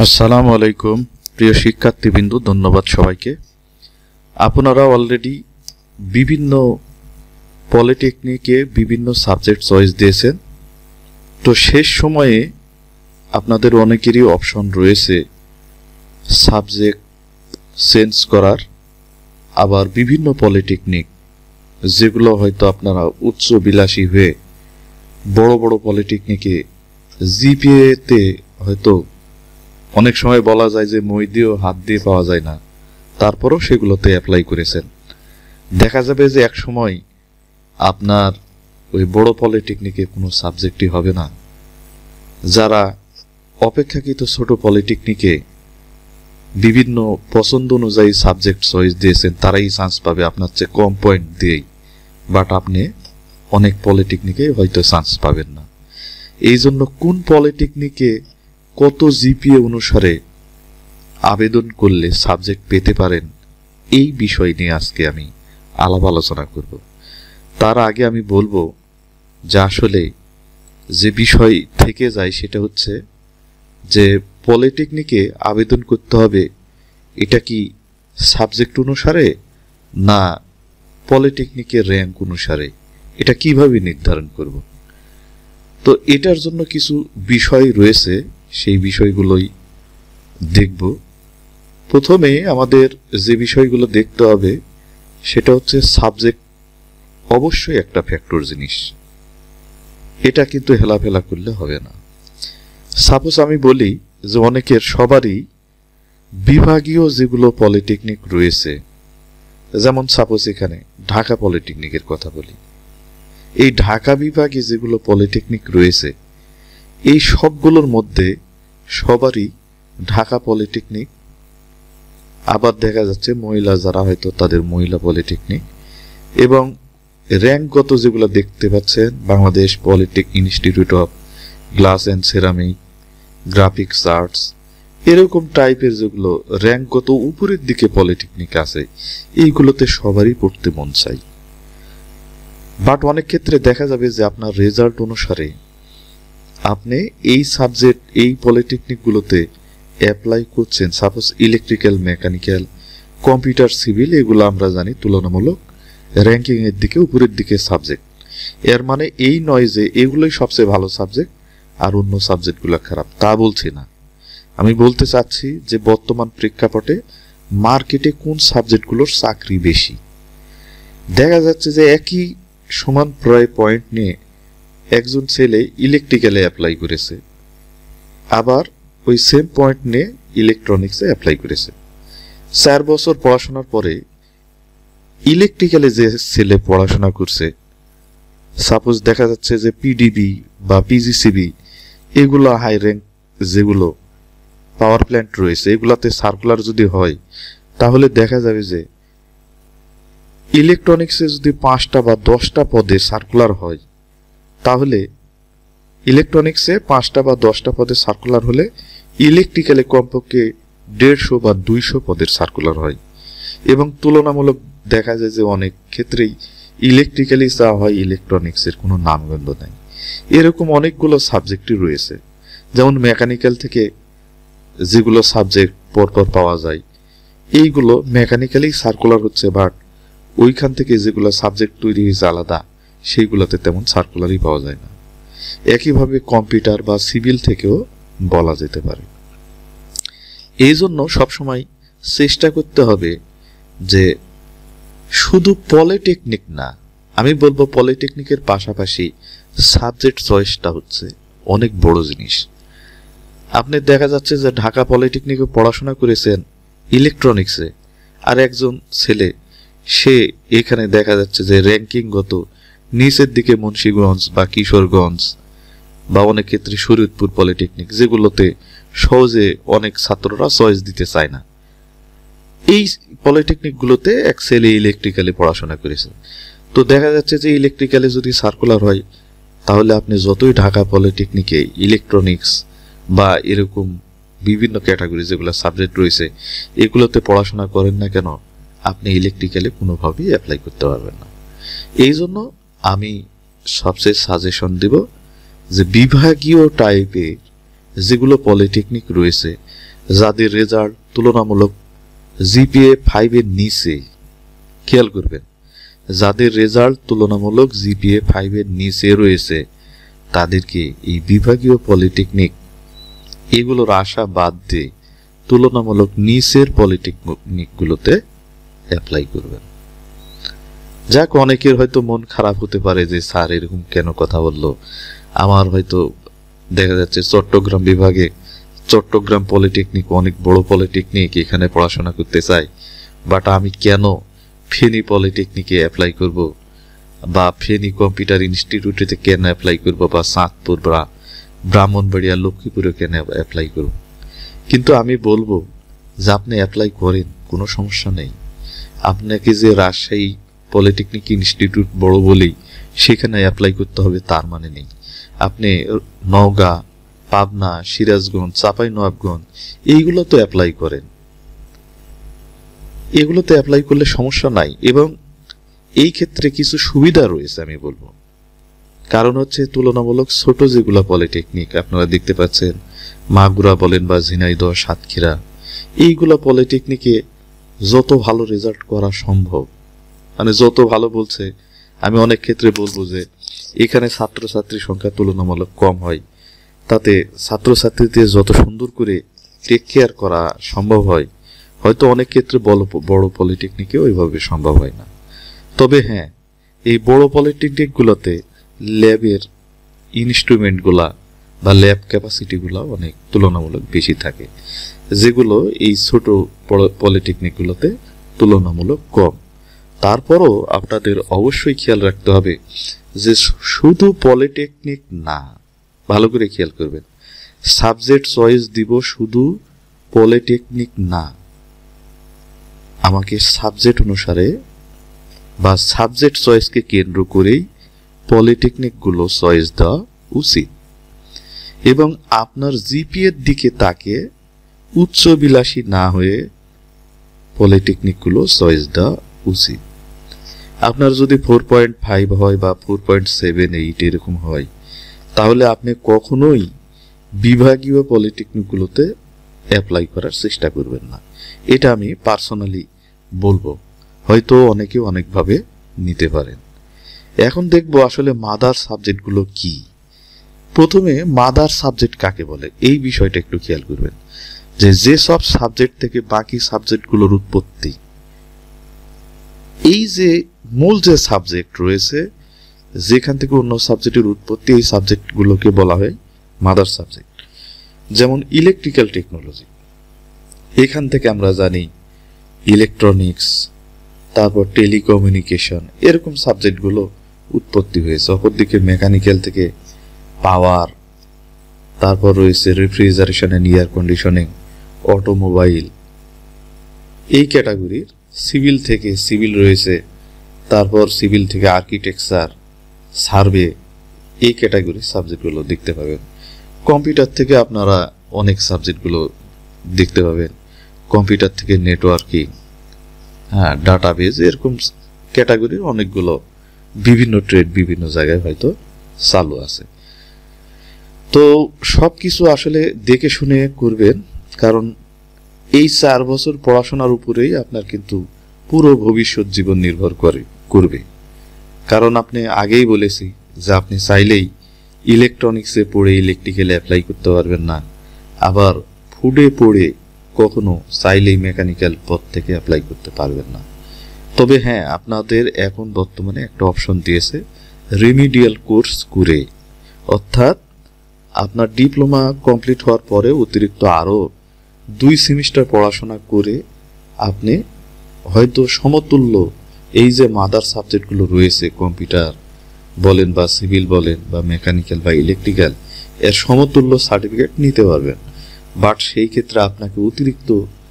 আসসালামু আলাইকুম প্রিয় শিক্ষার্থীবৃন্দ, ধন্যবাদ সবাইকে। আপনারা অলরেডি বিভিন্ন পলিটেকনিকে বিভিন্ন সাবজেক্ট চয়েস দিয়েছেন। তো শেষ সময়ে আপনাদের অনেকেরই অপশন রয়েছে সাবজেক্ট চেঞ্জ করার, আবার বিভিন্ন পলিটেকনিক যেগুলো হয়তো আপনারা উচ্চ বিলাসী হয়ে বড় বড় পলিটেকনিকে জিপিএতে হয়তো অনেক সময় বলা যায় যে মই দিয়েও হাত দিয়ে পাওয়া যায় না, তারপরও সেগুলোতে অ্যাপ্লাই করেছেন। দেখা যাবে যে এক সময় আপনার ওই বড় পলিটেকনিকে কোনো সাবজেক্টই হবে না। যারা অপেক্ষাকৃত ছোট পলিটেকনিকে বিভিন্ন পছন্দ অনুযায়ী সাবজেক্ট চয়েস দিয়েছেন তারাই চান্স পাবে আপনার চেয়ে কম পয়েন্ট দিয়েই, বাট আপনি অনেক পলিটেকনিকে হয়তো চান্স পাবেন না। এই জন্য কোন পলিটেকনিকে কত জিপিএ অনুসারে আবেদন করলে সাবজেক্ট পেতে পারেন এই বিষয় নিয়ে আজকে আমি আলাপ আলোচনা করব। তার আগে আমি বলবো যে আসলে যে বিষয় থেকে যায় সেটা হচ্ছে যে পলিটেকনিকে আবেদন করতে হবে এটা কি সাবজেক্ট অনুসারে না পলিটেকনিকের র্যাঙ্ক অনুসারে, এটা কিভাবে নির্ধারণ করব। তো এটার জন্য কিছু বিষয় রয়েছে, সেই বিষয়গুলোই দেখব। প্রথমে আমাদের যে বিষয়গুলো দেখতে হবে সেটা হচ্ছে সাবজেক্ট অবশ্যই একটা ফ্যাক্টর জিনিস, এটা কিন্তু হেলাফেলা করলে হবে না। সাপোজ আমি বলি যে অনেকের সবারই বিভাগীয় যেগুলো পলিটেকনিক রয়েছে, যেমন সাপোজ এখানে ঢাকা পলিটেকনিকের কথা বলি, এই ঢাকা বিভাগে যেগুলো পলিটেকনিক রয়েছে এই সবগুলোর মধ্যে সবারই ঢাকা পলিটেকনিক, আবার দেখা যাচ্ছে মহিলা যারা হয়তো তাদের মহিলা পলিটেকনিক, এবং র্যাঙ্কগত যেগুলো দেখতে পাচ্ছেন Bangladesh polytech institute of glass and ceramic, graphics arts, এরকম টাইপের যেগুলো র্যাঙ্কগত উপরের দিকে পলিটেকনিক আছে এইগুলোতে সবারই পড়তে মন চাই। বাট অনেক ক্ষেত্রে দেখা যাবে যে আপনার রেজাল্ট অনুসারে আপনি এই সাবজেক্ট এই পলিটেকনিকগুলোতে অ্যাপ্লাই করছেন। Suppose electrical, mechanical, computer, civil, এগুলো আমরা জানি তুলনামূলক র্যাঙ্কিং এর দিকে উপরের দিকে সাবজেক্ট। এর মানে এই নয় যে এগুলোই সবচেয়ে ভালো সাবজেক্ট আর অন্য সাবজেক্টগুলো খারাপ, তা বলছি না। আমি বলতে চাচ্ছি যে বর্তমান প্রেক্ষাপটে মার্কেটে কোন সাবজেক্টগুলোর চাকরি বেশি। দেখা যাচ্ছে যে একই সমান প্রায় পয়েন্ট নিয়ে একজন ছেলে ইলেকট্রিক্যালে অ্যাপ্লাই করেছে, আবার ওই সেম পয়েন্ট নিয়ে ইলেকট্রনিক্সে অ্যাপ্লাই করেছে। 4 বছর পড়াশোনার পরে ইলেকট্রিক্যালে যে ছেলে পড়াশোনা করছে, সাপোজ দেখা যাচ্ছে যে পিডিবি বা পিজিসিবি এগুলো হাই র্যাঙ্ক যেগুলো পাওয়ার প্ল্যান্ট রয়েছে এগুলাতে সার্কুলার যদি হয় তাহলে দেখা যাবে যে ইলেকট্রনিক্সে যদি 5টা বা 10টা পদে সার্কুলার হয় তাহলে ইলেকট্রনিক্সে 5টা বা 10টা পদে সার্কুলার হলে ইলেকট্রিক্যালে কমপক্ষে 150 বা 200 পদের সার্কুলার হয়। এবং তুলনামূলক দেখা যায় যে অনেক ক্ষেত্রেই ইলেকট্রিক্যালি যা হয় ইলেকট্রনিক্সের কোনো নামগন্ধ নেই। এরকম অনেকগুলো সাবজেক্টই রয়েছে, যেমন মেকানিক্যাল থেকে যেগুলো সাবজেক্ট পরপর পাওয়া যায় এইগুলো মেকানিক্যালি সার্কুলার হচ্ছে, বাট ওইখান থেকে যেগুলো সাবজেক্ট তৈরি হয়েছে আলাদা সেইগুলোতে তেমন সার্কুলারই পাওয়া যায় না। একইভাবে কম্পিউটার বা সিভিল থেকেও বলা যেতে পারে। এই জন্য সবসময় চেষ্টা করতে হবে যে শুধু পলিটেকনিক না, আমি বলবো পলিটেকনিকের পাশাপাশি সাবজেক্ট চয়েসটা হচ্ছে অনেক বড় জিনিস। আপনি দেখা যাচ্ছে যে ঢাকা পলিটেকনিকে পড়াশোনা করেছেন ইলেকট্রনিক্সে, আর একজন ছেলে সে এখানে দেখা যাচ্ছে যে র্যাঙ্কিংগত নিচের দিকে মুন্সিগঞ্জ বা কিশোরগঞ্জ বা অনেক ক্ষেত্রে শরীয়তপুর পলিটেকনিক যেগুলোতে সহজে অনেক ছাত্ররা চয়েস দিতে চায় না, এই পলিটেকনিকগুলোতে এক ছেলে ইলেকট্রিক্যালে পড়াশোনা করেছে। তো দেখা যাচ্ছে যে ইলেকট্রিক্যালে যদি সার্কুলার হয় তাহলে আপনি যতই ঢাকা পলিটেকনিকে ইলেকট্রনিক্স বা এরকম বিভিন্ন ক্যাটাগরি যেগুলো সাবজেক্ট রয়েছে এগুলোতে পড়াশোনা করেন না কেন, আপনি ইলেকট্রিক্যালে কোনোভাবেই অ্যাপ্লাই করতে পারবেন না। এই জন্য আমি সবচেয়ে সাজেশন দেব যে বিভাগীয় টাইপের যেগুলো পলিটেকনিক রয়েছে যাদের রেজাল্ট তুলনামূলক জিপিএ 5 এর নিচে, খেয়াল করবেন, যাদের রেজাল্ট তুলনামূলক জিপিএ 5 এর নিচে রয়েছে তাদেরকে এই বিভাগীয় পলিটেকনিক এগুলোর আশা বাদ দিয়ে তুলনামূলক নিচের পলিটেকনিকগুলোতে অ্যাপ্লাই করবেন। যাক, অনেকের হয়তো মন খারাপ হতে পারে যে স্যার এরকম কেন কথা বললো, আমার হয়তো দেখা যাচ্ছে চট্টগ্রাম বিভাগে চট্টগ্রাম পলিটেকনিক অনেক বড় পলিটেকনিক, এখানে পড়াশোনা করতে চাই, বাট আমি কেন ফেনী পলিটেকনিকে অ্যাপ্লাই করব বা ফেনী কম্পিউটার ইনস্টিটিউটে কেন অ্যাপ্লাই করব বা চাঁদপুর বা ব্রাহ্মণবাড়িয়া লক্ষ্মীপুরে কেন অ্যাপ্লাই করব। কিন্তু আমি বলবো যে আপনি অ্যাপ্লাই করেন, কোনো সমস্যা নেই। আপনাকে যে রাজশাহী পলিটেকনিক ইনস্টিটিউট বড় বলেই সেখানে অ্যাপ্লাই করতে হবে তার মানে নেই। আপনি নওগাঁ, পাবনা, সিরাজগঞ্জ, চাঁপাইনবাবগঞ্জ এইগুলোতে অ্যাপ্লাই করেন, এগুলোতে অ্যাপ্লাই করলে সমস্যা নাই। এবং এই ক্ষেত্রে কিছু সুবিধা রয়েছে আমি বলবো, কারণ হচ্ছে তুলনামূলক ছোট যেগুলো পলিটেকনিক আপনারা দেখতে পাচ্ছেন, মাগুরা বলেন বা ঝিনাইদহ, সাতক্ষীরা, এইগুলো পলিটেকনিকে যত ভালো রেজাল্ট করা সম্ভব, মানে যত ভালো বলছে, আমি অনেক ক্ষেত্রে বলবো যে এখানে ছাত্রছাত্রীর সংখ্যা তুলনামূলক কম হয়, তাতে ছাত্রছাত্রীদের যত সুন্দর করে টেক কেয়ার করা সম্ভব হয়, হয়তো অনেক ক্ষেত্রে বড় পলিটেকনিকে ওইভাবে সম্ভব হয় না। তবে হ্যাঁ, এই বড় পলিটেকনিকগুলোতে ল্যাবের ইনস্ট্রুমেন্টগুলা বা ল্যাব ক্যাপাসিটিগুলো অনেক তুলনামূলক বেশি থাকে, যেগুলো এই ছোট পলিটেকনিকগুলোতে তুলনামূলক কম। তারপরও আপনাদের অবশ্যই খেয়াল রাখতে হবে যে শুধু পলিটেকনিক না, ভালো করে খেয়াল করবেন, সাবজেক্ট চয়েস দিব শুধু পলিটেকনিক না, আমাকে সাবজেক্ট অনুসারে বা সাবজেক্ট চয়েসকে কেন্দ্র করেই পলিটেকনিকগুলো চয়েস দেওয়া উচিত। এবং আপনার জিপিএর দিকে তাকে উচ্চবিলাসী না হয়ে পলিটেকনিকগুলো চয়েস দেওয়া উচিত। আপনার যদি 4.5 হয় বা 4.78 এরকম হয়, তাহলে আপনি কখনোই বিভাগীয় পলিটেকনিকগুলোতে অ্যাপ্লাই করার চেষ্টা করবেন না। এটা আমি পার্সোনালি বলবো, হয়তো অনেকে অনেকভাবে নিতে পারেন। এখন দেখবো আসলে মাদার সাবজেক্টগুলো কি। প্রথমে মাদার সাবজেক্ট কাকে বলে এই বিষয়টা একটু খেয়াল করবেন, যে সব সাবজেক্ট থেকে বাকি সাবজেক্টগুলোর উৎপত্তি, এই যে মূল যে সাবজেক্ট রয়েছে যেখান থেকে অন্য সাবজেক্টের উৎপত্তি, এই সাবজেক্টগুলোকে বলা হয় মাদার সাবজেক্ট। যেমন ইলেকট্রিক্যাল টেকনোলজি, এখান থেকে আমরা জানি ইলেকট্রনিক্স, তারপর টেলিকমিউনিকেশন, এরকম সাবজেক্টগুলো উৎপত্তি হয়েছে। অপরদিকে মেকানিক্যাল থেকে পাওয়ার, তারপর রয়েছে refrigeration and air conditioning, automobile, এই ক্যাটাগরির। সিভিল থেকে সিভিল রয়েছে, তারপর সিভিল থেকে আর্কিটেকচার, সার্ভে, এই ক্যাটাগরির সাবজেক্টগুলো দেখতে পাবেন। কম্পিউটার থেকে আপনারা অনেক সাবজেক্টগুলো দেখতে পাবেন, কম্পিউটার থেকে নেটওয়ার্কিং, ডাটাবেজ, এরকম ক্যাটাগরির অনেকগুলো বিভিন্ন ট্রেড বিভিন্ন জায়গায় হয়তো চালু আছে। তো সবকিছু আসলে দেখে শুনে করবেন, কারণ এই 4 বছর পড়াশোনার উপরেই আপনার কিন্তু পুরো ভবিষ্যৎ জীবন নির্ভর করবে। কারণ আপনি আগেই বলেছি যে আপনি চাইলেই ইলেকট্রনিক্সে পড়ে ইলেকট্রিক্যালে অ্যাপ্লাই করতে পারবেন না, আবার ফুডে পড়ে কখনো চাইলেই মেকানিক্যাল পদ থেকে অ্যাপ্লাই করতে পারবেন না। তবে হ্যাঁ, আপনাদের এখন বর্তমানে একটা অপশন দিয়েছে রেমিডিয়াল কোর্স করে, অর্থাৎ আপনার ডিপ্লোমা কমপ্লিট হওয়ার পরে অতিরিক্ত আরও 2 সেমিস্টার পড়াশোনা করে আপনি হয়তো সমতুল্য এই যে মাদার সাবজেক্টগুলো রয়েছে, কম্পিউটার বলেন বা সিভিল বলেন বা মেকানিক্যাল বা ইলেকট্রিক্যাল, এর সমতুল্য সার্টিফিকেট নিতে পারবেন। বাট সেই ক্ষেত্রে আপনাকে অতিরিক্ত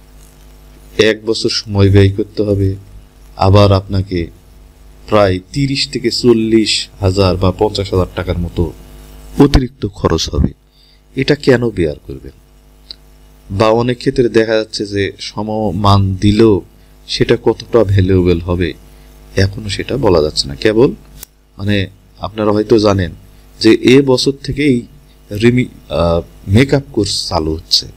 1 বছর সময় ব্যয় করতে হবে, আবার আপনাকে প্রায় 30 থেকে 40 হাজার বা 50,000 টাকার মতো অতিরিক্ত খরচ হবে। এটা কেন বেয়ার করবেন? বা অনেক ক্ষেত্রে দেখা যাচ্ছে যে সমমান দিলেও সেটা কতটা ভ্যালুয়েবল হবে এখনো সেটা বলা যাচ্ছে না। কেবল মানে আপনারা হয়তো জানেন যে এ বছর থেকেই মেকআপ কোর্স চালু হচ্ছে,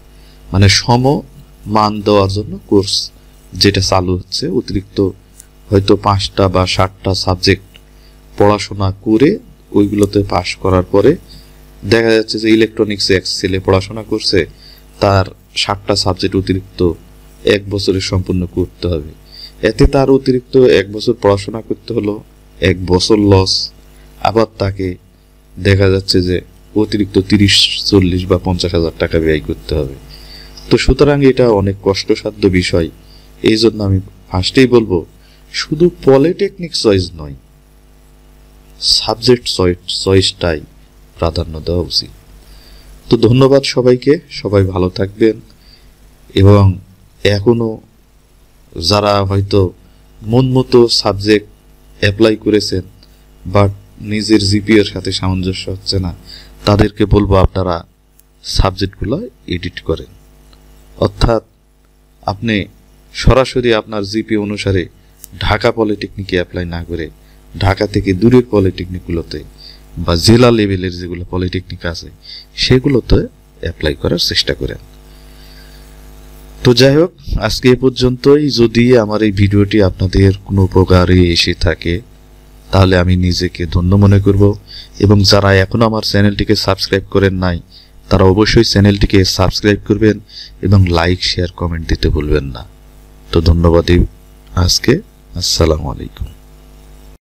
মানে সম মান দেওয়ার জন্য কোর্স যেটা চালু হচ্ছে। অতিরিক্ত হয়তো 5টা বা 7টা সাবজেক্ট পড়াশোনা করে ওইগুলোতে পাশ করার পরে দেখা যাচ্ছে যে ইলেকট্রনিক্সে এক ছেলে পড়াশোনা করছে, তার 7টা সাবজেক্ট অতিরিক্ত 1 বছরে সম্পূর্ণ করতে হবে। এতে তার অতিরিক্ত 1 বছর পড়াশোনা করতে হলো, 1 বছর লস। আবার তাকে দেখা যাচ্ছে যে অতিরিক্ত 30, 40 বা 50,000 টাকা ব্যয় করতে হবে। তো সুতরাং এটা অনেক কষ্টসাধ্য বিষয়। এই জন্য আমি ফার্স্টেই বলবো শুধু পলিটেকনিক চয়েস নয়, সাবজেক্ট চয়েসটাই প্রাধান্য দেওয়া উচিত। তো ধন্যবাদ সবাইকে, সবাই ভালো থাকবেন। এবং এখনো যারা হয়তো মন মতো সাবজেক্ট অ্যাপ্লাই করেছেন বাট নিজের জিপিএর সাথে সামঞ্জস্য হচ্ছে না, তাদেরকে বলবো আপনারা সাবজেক্টগুলো এডিট করেন। অর্থাৎ আপনি সরাসরি আপনার জিপি অনুসারে ঢাকা পলিটেকনিকে অ্যাপ্লাই না করে ঢাকা থেকে দূরের পলিটেকনিকগুলোতে বা জেলা লেভেলের যেগুলো পলিটেকনিক আছে সেগুলোতে অ্যাপ্লাই করার চেষ্টা করেন। তো যাই হোক, আজকে এ পর্যন্তই। যদি আমার এই ভিডিওটি আপনাদের কোনো উপকারে এসে থাকে তাহলে আমি নিজেকে ধন্য মনে করব। এবং যারা এখনো আমার চ্যানেলটিকে সাবস্ক্রাইব করেন নাই তারা অবশ্যই চ্যানেলটিকে সাবস্ক্রাইব করবেন এবং লাইক, শেয়ার, কমেন্ট দিতে ভুলবেন না। তো ধন্যবাদ আজকে। আসসালামু আলাইকুম।